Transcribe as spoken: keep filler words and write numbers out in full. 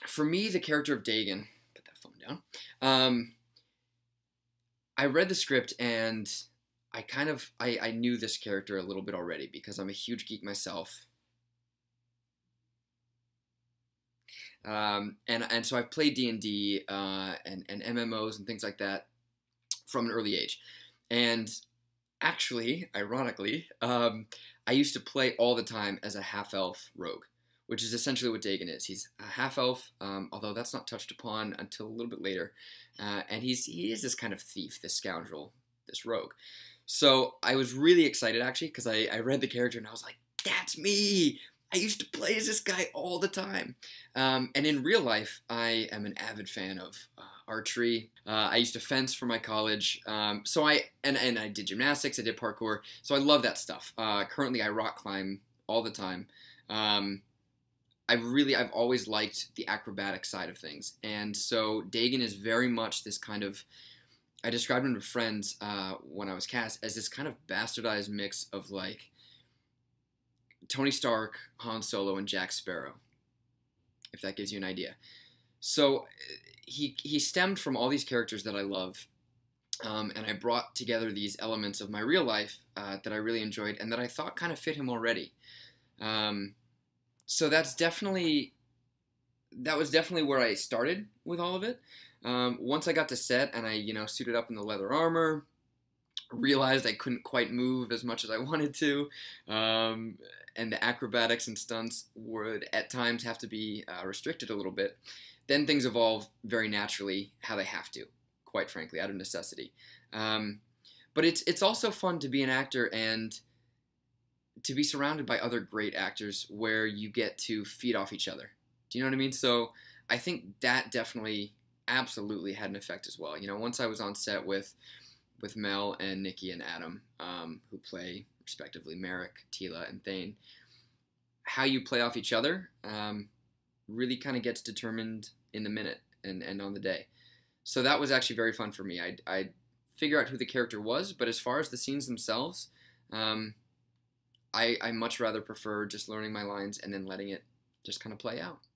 for me, the character of Dagon, put that phone down. Um, I read the script and I kind of I, I knew this character a little bit already because I'm a huge geek myself. Um, and and so I've played D and D uh, and and M M Os and things like that from an early age. And actually, ironically, um, I used to play all the time as a half-elf rogue, which is essentially what Dagon is. He's a half-elf, um, although that's not touched upon until a little bit later. Uh, and he's he is this kind of thief, this scoundrel, this rogue. So I was really excited, actually, because I, I read the character and I was like, that's me! I used to play as this guy all the time. Um, and in real life, I am an avid fan of uh, archery. Uh, I used to fence for my college. Um, so I and, and I did gymnastics, I did parkour. So I love that stuff. Uh, currently, I rock climb all the time. Um, I really, I've always liked the acrobatic side of things. And so Dagon is very much this kind of, I described him to friends uh, when I was cast as this kind of bastardized mix of like Tony Stark, Han Solo, and Jack Sparrow, if that gives you an idea. So he he stemmed from all these characters that I love, um, and I brought together these elements of my real life uh, that I really enjoyed and that I thought kind of fit him already. Um, so that's definitely that was definitely where I started with all of it. Um, once I got to set and I you know suited up in the leather armor, realized I couldn't quite move as much as I wanted to. Um, and the acrobatics and stunts would at times have to be uh, restricted a little bit, then things evolve very naturally how they have to, quite frankly, out of necessity. Um, but it's it's also fun to be an actor and to be surrounded by other great actors where you get to feed off each other. Do you know what I mean? So I think that definitely, absolutely had an effect as well. You know, once I was on set with with Mel and Nikki and Adam, um, who play respectively Merrick, Tila, and Thane, how you play off each other um, really kind of gets determined in the minute and, and on the day. So that was actually very fun for me. I'd, I'd figure out who the character was, but as far as the scenes themselves, um, I, I much rather prefer just learning my lines and then letting it just kind of play out.